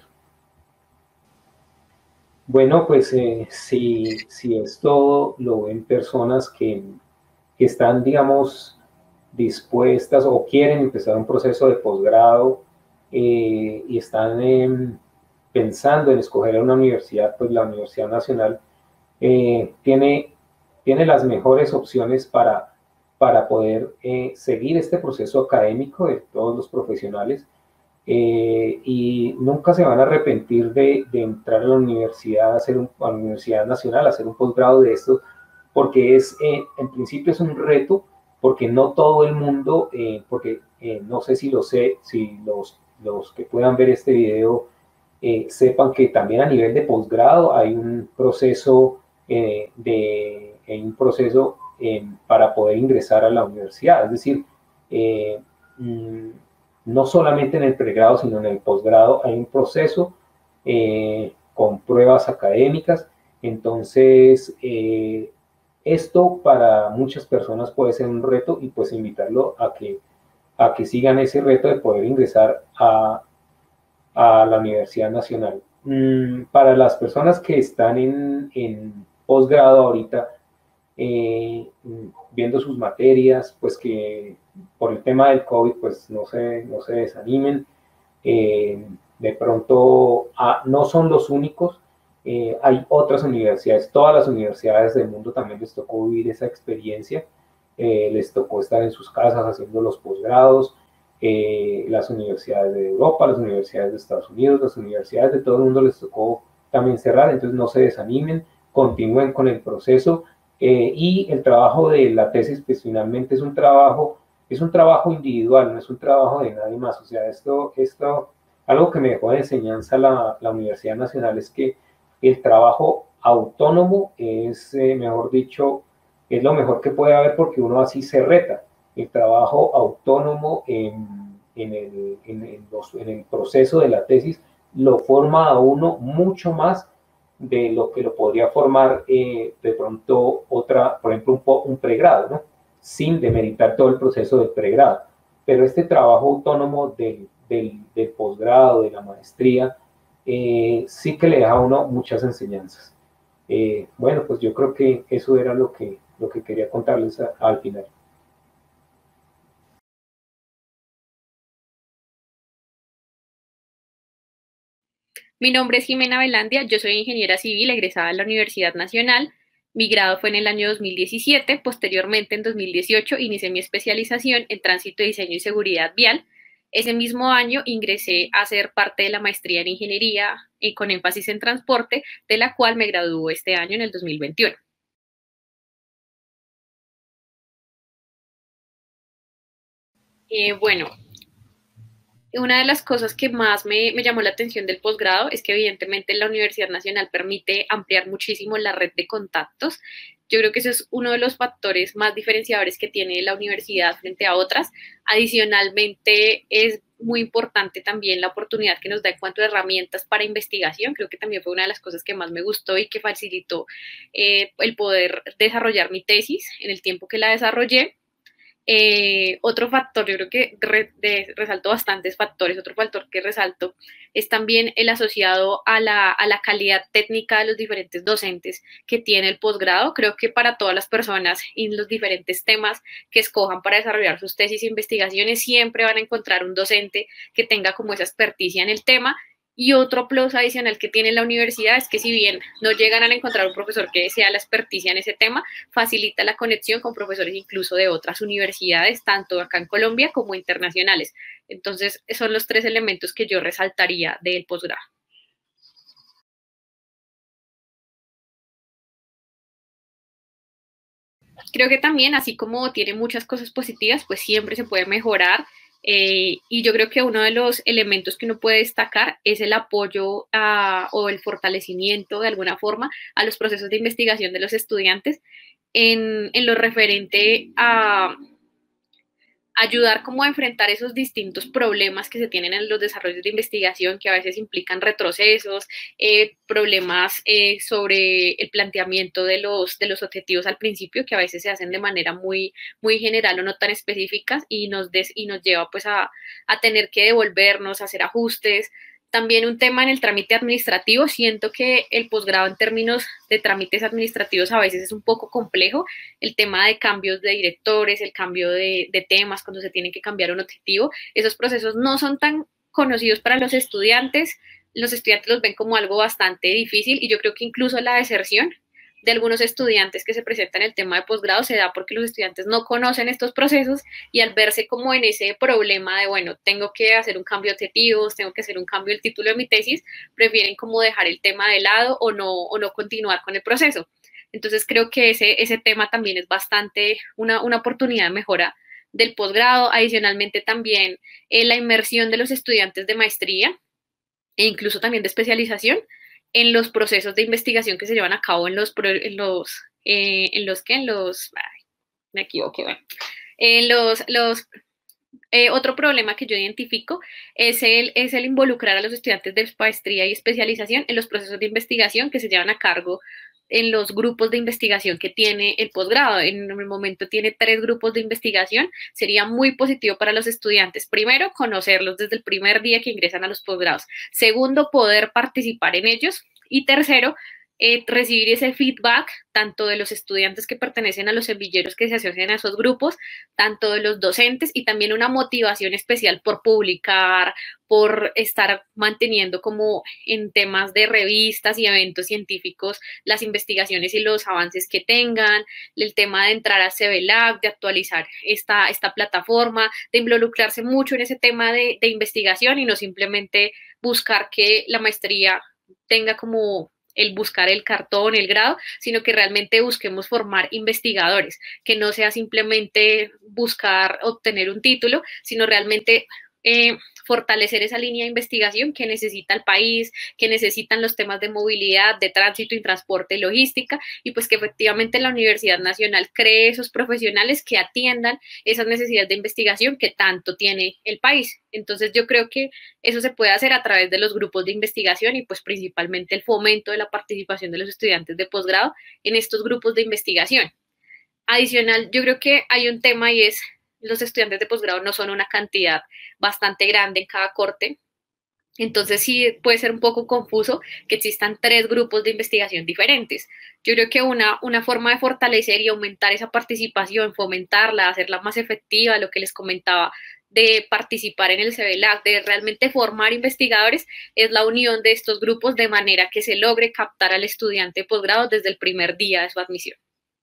S3: Bueno, pues eh, si, si esto lo ven personas que, que están, digamos, dispuestas o quieren empezar un proceso de posgrado eh, y están eh, pensando en escoger una universidad, pues la Universidad Nacional eh, tiene, tiene las mejores opciones para, para poder eh, seguir este proceso académico de todos los profesionales eh, y nunca se van a arrepentir de, de entrar a la universidad, a, hacer un, a la Universidad Nacional, a hacer un posgrado de esto, porque es, eh, en principio es un reto, porque no todo el mundo, eh, porque eh, no sé si lo sé, si los, los que puedan ver este video eh, sepan que también a nivel de posgrado hay un proceso, eh, de, hay un proceso eh, para poder ingresar a la universidad, es decir, eh, mmm, no solamente en el pregrado, sino en el posgrado hay un proceso eh, con pruebas académicas, entonces eh, esto para muchas personas puede ser un reto y pues invitarlo a que, a que sigan ese reto de poder ingresar a, a la Universidad Nacional. Mm, para las personas que están en, en posgrado ahorita, eh, viendo sus materias, pues que por el tema del COVID, pues no se, no se desanimen. Eh, de pronto, ah, no son los únicos. Eh, hay otras universidades, todas las universidades del mundo también les tocó vivir esa experiencia. Eh, les tocó estar en sus casas haciendo los posgrados. Eh, las universidades de Europa, las universidades de Estados Unidos, las universidades de todo el mundo les tocó también cerrar, entonces no se desanimen, continúen con el proceso. Eh, y el trabajo de la tesis, pues finalmente es un trabajo, es un trabajo individual, no es un trabajo de nadie más. O sea, esto, esto algo que me dejó de enseñanza la, la Universidad Nacional es que el trabajo autónomo es, eh, mejor dicho, es lo mejor que puede haber porque uno así se reta. El trabajo autónomo en, en, el, en, en, los, en el proceso de la tesis lo forma a uno mucho más de lo que lo podría formar eh, de pronto otra, por ejemplo, un, un pregrado, ¿no? Sin demeritar todo el proceso del pregrado. Pero este trabajo autónomo del, del, del posgrado, de la maestría, eh, sí que le deja a uno muchas enseñanzas. Eh, bueno, pues yo creo que eso era lo que, lo que quería contarles a, al final.
S4: Mi nombre es Jimena Velandia, yo soy ingeniera civil egresada de la Universidad Nacional. Mi grado fue en el año dos mil diecisiete, posteriormente en dos mil dieciocho inicié mi especialización en tránsito, diseño y seguridad vial. Ese mismo año ingresé a ser parte de la maestría en ingeniería y con énfasis en transporte, de la cual me graduó este año en el dos mil veintiuno. Eh, bueno, una de las cosas que más me, me llamó la atención del posgrado es que evidentemente la Universidad Nacional permite ampliar muchísimo la red de contactos. Yo creo que ese es uno de los factores más diferenciadores que tiene la universidad frente a otras. Adicionalmente, es muy importante también la oportunidad que nos da en cuanto a herramientas para investigación. Creo que también fue una de las cosas que más me gustó y que facilitó eh, el poder desarrollar mi tesis en el tiempo que la desarrollé. Eh, otro factor, yo creo que re, de, resalto bastantes factores, otro factor que resalto es también el asociado a la, a la calidad técnica de los diferentes docentes que tiene el posgrado. Creo que para todas las personas y los diferentes temas que escojan para desarrollar sus tesis e investigaciones, siempre van a encontrar un docente que tenga como esa experticia en el tema. Y otro plus adicional que tiene la universidad es que si bien no llegan a encontrar un profesor que sea la experticia en ese tema, facilita la conexión con profesores incluso de otras universidades, tanto acá en Colombia como internacionales. Entonces, son los tres elementos que yo resaltaría del posgrado. Creo que también, así como tiene muchas cosas positivas, pues siempre se puede mejorar. Eh, y yo creo que uno de los elementos que uno puede destacar es el apoyo a, o el fortalecimiento de alguna forma a los procesos de investigación de los estudiantes. en, en lo referente a ayudar como a enfrentar esos distintos problemas que se tienen en los desarrollos de investigación, que a veces implican retrocesos, eh, problemas eh, sobre el planteamiento de los, de los objetivos al principio, que a veces se hacen de manera muy, muy general o no tan específicas, y nos, des, y nos lleva pues a, a tener que devolvernos, a hacer ajustes. También un tema en el trámite administrativo, siento que el posgrado en términos de trámites administrativos a veces es un poco complejo, el tema de cambios de directores, el cambio de, de temas, cuando se tiene que cambiar un objetivo, esos procesos no son tan conocidos para los estudiantes, los estudiantes los ven como algo bastante difícil, y yo creo que incluso la deserción de algunos estudiantes que se presentan en el tema de posgrado se da porque los estudiantes no conocen estos procesos, y al verse como en ese problema de, bueno, tengo que hacer un cambio de objetivos, tengo que hacer un cambio del título de mi tesis, prefieren como dejar el tema de lado o no, o no continuar con el proceso. Entonces creo que ese, ese tema también es bastante una, una oportunidad de mejora del posgrado. Adicionalmente también eh, la inmersión de los estudiantes de maestría e incluso también de especialización en los procesos de investigación que se llevan a cabo en los, en los, eh, en los que, en los, ay, me equivoqué, bueno, en los, los, eh, otro problema que yo identifico es el, es el involucrar a los estudiantes de maestría y especialización en los procesos de investigación que se llevan a cargo en los grupos de investigación que tiene el posgrado. En el momento tiene tres grupos de investigación. Sería muy positivo para los estudiantes. Primero, conocerlos desde el primer día que ingresan a los posgrados. Segundo, poder participar en ellos. Y tercero, eh, recibir ese feedback tanto de los estudiantes que pertenecen a los semilleros que se asocian a esos grupos, tanto de los docentes, y también una motivación especial por publicar, por estar manteniendo como en temas de revistas y eventos científicos las investigaciones y los avances que tengan, el tema de entrar a CEBELAC, de actualizar esta, esta plataforma, de involucrarse mucho en ese tema de, de investigación y no simplemente buscar que la maestría tenga como el buscar el cartón, el grado, sino que realmente busquemos formar investigadores, que no sea simplemente buscar obtener un título, sino realmente eh, fortalecer esa línea de investigación que necesita el país, que necesitan los temas de movilidad, de tránsito y transporte y logística, y pues que efectivamente la Universidad Nacional cree esos profesionales que atiendan esas necesidades de investigación que tanto tiene el país. Entonces yo creo que eso se puede hacer a través de los grupos de investigación y pues principalmente el fomento de la participación de los estudiantes de posgrado en estos grupos de investigación. Adicional, yo creo que hay un tema y es los estudiantes de posgrado no son una cantidad bastante grande en cada corte, entonces sí puede ser un poco confuso que existan tres grupos de investigación diferentes. Yo creo que una, una forma de fortalecer y aumentar esa participación, fomentarla, hacerla más efectiva, lo que les comentaba, de participar en el CEBELAC, de realmente formar investigadores, es la unión de estos grupos de manera que se logre captar al estudiante de posgrado desde el primer día de su admisión.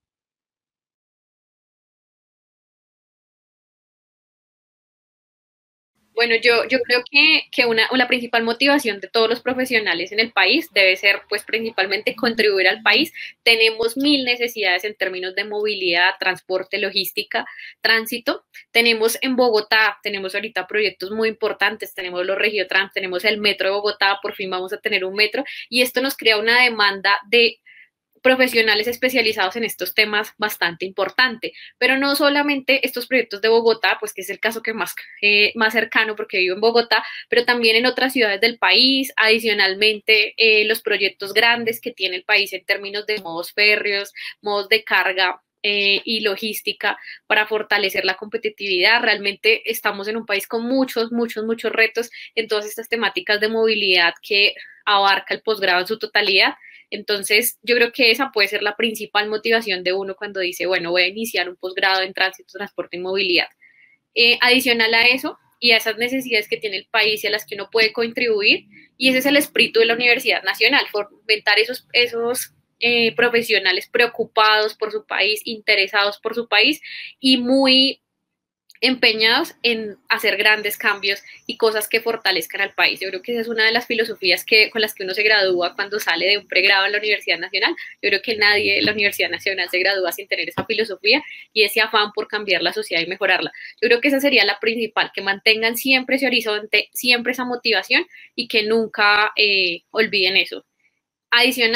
S4: Bueno, yo, yo creo que, que una, la principal motivación de todos los profesionales en el país debe ser, pues, principalmente contribuir al país. Tenemos mil necesidades en términos de movilidad, transporte, logística, tránsito. Tenemos en Bogotá, tenemos ahorita proyectos muy importantes, tenemos los Regiotrans, tenemos el metro de Bogotá, por fin vamos a tener un metro, y esto nos crea una demanda de profesionales especializados en estos temas bastante importante, pero no solamente estos proyectos de Bogotá, pues que es el caso que más, eh, más cercano porque vivo en Bogotá, pero también en otras ciudades del país, adicionalmente eh, los proyectos grandes que tiene el país en términos de modos férreos, modos de carga eh, y logística para fortalecer la competitividad. Realmente estamos en un país con muchos, muchos, muchos retos en todas estas temáticas de movilidad que abarca el posgrado en su totalidad. Entonces, yo creo que esa puede ser la principal motivación de uno cuando dice, bueno, voy a iniciar un posgrado en tránsito, transporte y movilidad. Eh, adicional a eso y a esas necesidades que tiene el país y a las que uno puede contribuir, y ese es el espíritu de la Universidad Nacional, fomentar esos, esos eh, profesionales preocupados por su país, interesados por su país y muy empeñados en hacer grandes cambios y cosas que fortalezcan al país. Yo creo que esa es una de las filosofías que, con las que uno se gradúa cuando sale de un pregrado en la Universidad Nacional. Yo creo que nadie en la Universidad Nacional se gradúa sin tener esa filosofía y ese afán por cambiar la sociedad y mejorarla. Yo creo que esa sería la principal, que mantengan siempre ese horizonte, siempre esa motivación y que nunca eh, olviden eso. Adicional,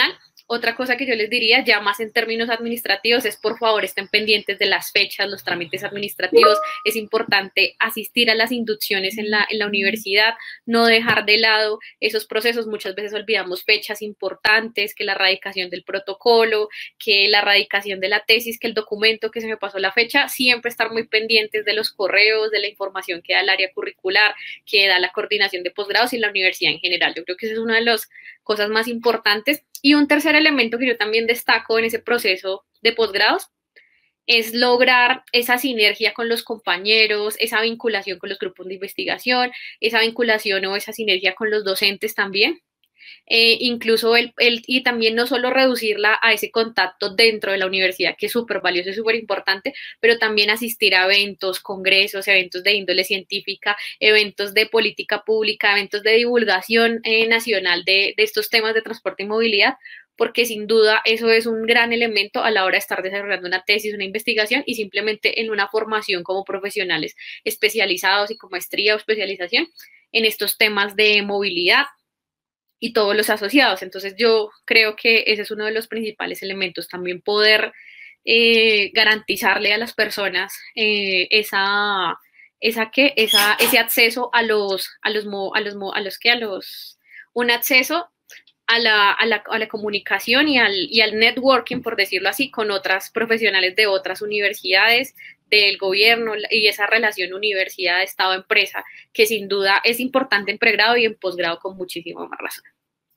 S4: otra cosa que yo les diría, ya más en términos administrativos, es por favor estén pendientes de las fechas, los trámites administrativos. Es importante asistir a las inducciones en la, en la universidad, no dejar de lado esos procesos. Muchas veces olvidamos fechas importantes, que la radicación del protocolo, que la radicación de la tesis, que el documento, que se me pasó la fecha. Siempre estar muy pendientes de los correos, de la información que da el área curricular, que da la coordinación de posgrados y la universidad en general. Yo creo que esa es una de las cosas más importantes. Y un tercer elemento que yo también destaco en ese proceso de posgrados es lograr esa sinergia con los compañeros, esa vinculación con los grupos de investigación, esa vinculación o esa sinergia con los docentes también. Eh, incluso el, el, y también no solo reducirla a ese contacto dentro de la universidad, que es súper valioso y súper importante, pero también asistir a eventos, congresos, eventos de índole científica, eventos de política pública, eventos de divulgación eh, nacional de, de estos temas de transporte y movilidad, porque sin duda eso es un gran elemento a la hora de estar desarrollando una tesis, una investigación y simplemente en una formación como profesionales especializados y con maestría o especialización en estos temas de movilidad y todos los asociados. Entonces yo creo que ese es uno de los principales elementos, también poder eh, garantizarle a las personas eh, esa, esa que, esa, ese acceso a los, a los, a los, a los que, a los, un acceso a la, a la, a la comunicación y al, y al networking, por decirlo así, con otras profesionales de otras universidades, del gobierno y esa relación universidad-estado-empresa, que sin duda es importante en pregrado y en posgrado con muchísima más razón.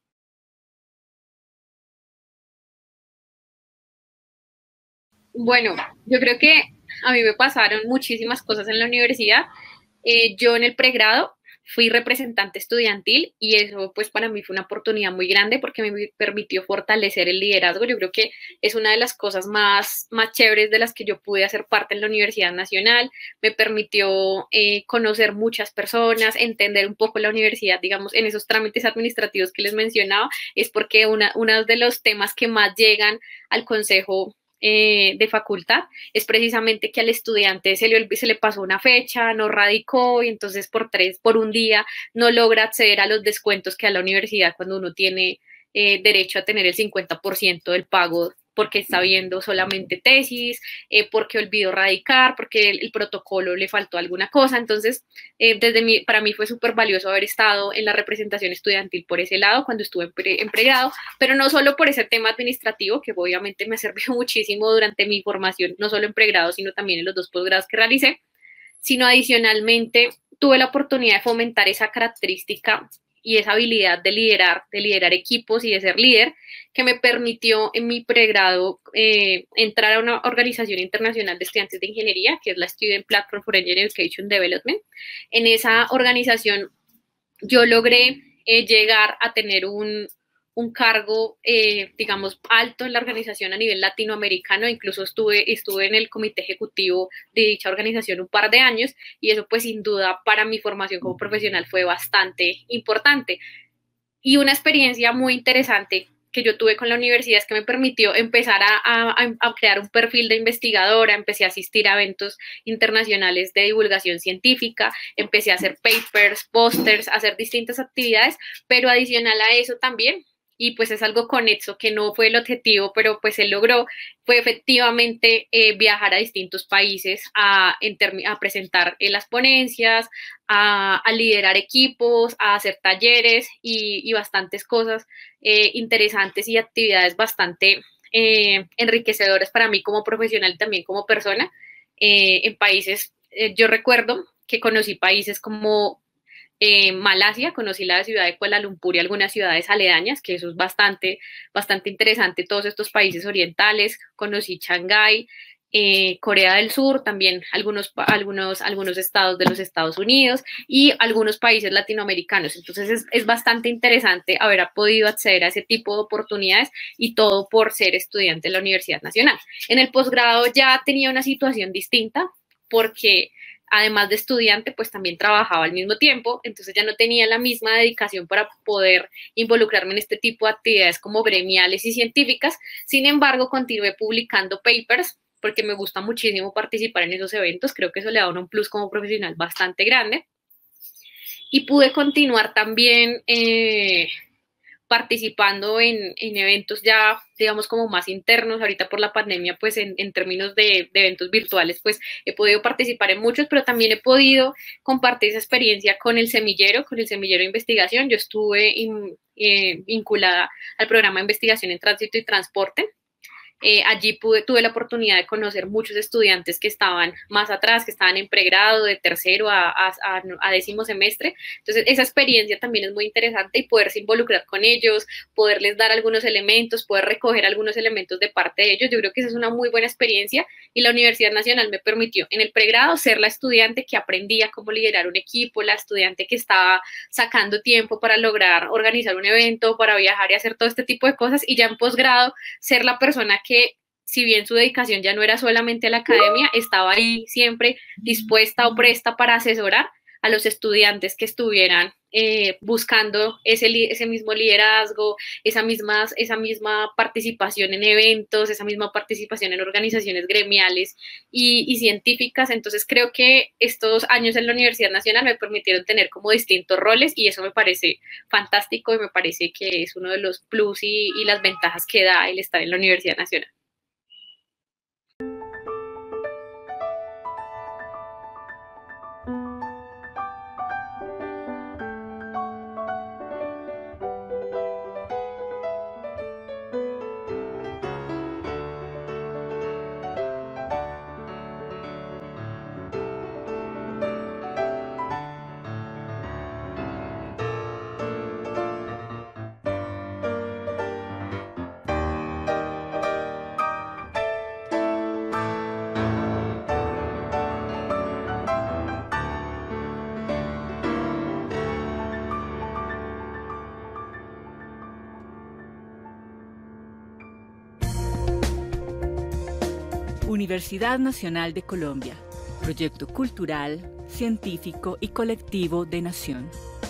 S4: Bueno, yo creo que a mí me pasaron muchísimas cosas en la universidad. Eh, yo en el pregrado fui representante estudiantil y eso pues para mí fue una oportunidad muy grande porque me permitió fortalecer el liderazgo. Yo creo que es una de las cosas más, más chéveres de las que yo pude hacer parte en la Universidad Nacional. Me permitió eh, conocer muchas personas, entender un poco la universidad, digamos, en esos trámites administrativos que les mencionaba, es porque una, uno de los temas que más llegan al consejo Eh, de facultad es precisamente que al estudiante se le, se le pasó una fecha, no radicó y entonces por tres, por un día no logra acceder a los descuentos que da la universidad cuando uno tiene eh, derecho a tener el cincuenta por ciento del pago porque está viendo solamente tesis, eh, porque olvidó radicar, porque el, el protocolo le faltó alguna cosa. Entonces, eh, desde mi, para mí fue súper valioso haber estado en la representación estudiantil por ese lado cuando estuve en, pre, en pregrado, pero no solo por ese tema administrativo, que obviamente me sirvió muchísimo durante mi formación, no solo en pregrado, sino también en los dos posgrados que realicé, sino adicionalmente tuve la oportunidad de fomentar esa característica y esa habilidad de liderar, de liderar equipos y de ser líder, que me permitió en mi pregrado eh, entrar a una organización internacional de estudiantes de ingeniería, que es la Student Platform for Engineering Education Development. En esa organización yo logré eh, llegar a tener un, un cargo, eh, digamos, alto en la organización a nivel latinoamericano. Incluso estuve, estuve en el comité ejecutivo de dicha organización un par de años y eso pues sin duda para mi formación como profesional fue bastante importante. Y una experiencia muy interesante que yo tuve con la universidad es que me permitió empezar a, a, a crear un perfil de investigadora, empecé a asistir a eventos internacionales de divulgación científica, empecé a hacer papers, pósters, a hacer distintas actividades, pero adicional a eso también, y pues es algo conexo que no fue el objetivo, pero pues se logró, fue efectivamente eh, viajar a distintos países a, a presentar eh, las ponencias, a, a liderar equipos, a hacer talleres y, y bastantes cosas eh, interesantes y actividades bastante eh, enriquecedoras para mí como profesional y también como persona eh, en países. Eh, yo recuerdo que conocí países como Eh, Malasia, conocí la ciudad de Kuala Lumpur y algunas ciudades aledañas, que eso es bastante, bastante interesante, todos estos países orientales, conocí Shanghái, eh, Corea del Sur, también algunos, algunos, algunos estados de los Estados Unidos y algunos países latinoamericanos. Entonces es, es bastante interesante haber podido acceder a ese tipo de oportunidades y todo por ser estudiante de la Universidad Nacional. En el posgrado ya tenía una situación distinta porque además de estudiante, pues también trabajaba al mismo tiempo, entonces ya no tenía la misma dedicación para poder involucrarme en este tipo de actividades como gremiales y científicas. Sin embargo, continué publicando papers porque me gusta muchísimo participar en esos eventos, creo que eso le da a uno un plus como profesional bastante grande. Y pude continuar también eh, participando en, en eventos ya, digamos, como más internos. Ahorita por la pandemia, pues en, en términos de, de eventos virtuales, pues he podido participar en muchos, pero también he podido compartir esa experiencia con el semillero, con el semillero de investigación. Yo estuve in, eh, vinculada al programa de investigación en tránsito y transporte. Eh, allí pude, tuve la oportunidad de conocer muchos estudiantes que estaban más atrás, que estaban en pregrado, de tercero a, a, a, a décimo semestre. Entonces, esa experiencia también es muy interesante, y poderse involucrar con ellos, poderles dar algunos elementos, poder recoger algunos elementos de parte de ellos. Yo creo que esa es una muy buena experiencia, y la Universidad Nacional me permitió en el pregrado ser la estudiante que aprendía cómo liderar un equipo, la estudiante que estaba sacando tiempo para lograr organizar un evento, para viajar y hacer todo este tipo de cosas, y ya en posgrado ser la persona que, si bien su dedicación ya no era solamente a la academia, estaba ahí siempre dispuesta o presta para asesorar a los estudiantes que estuvieran eh, buscando ese, ese mismo liderazgo, esa misma, esa misma participación en eventos, esa misma participación en organizaciones gremiales y, y científicas. Entonces creo que estos años en la Universidad Nacional me permitieron tener como distintos roles, y eso me parece fantástico, y me parece que es uno de los plus y, y las ventajas que da el estar en la Universidad Nacional.
S5: Universidad Nacional de Colombia, proyecto cultural, científico y colectivo de nación.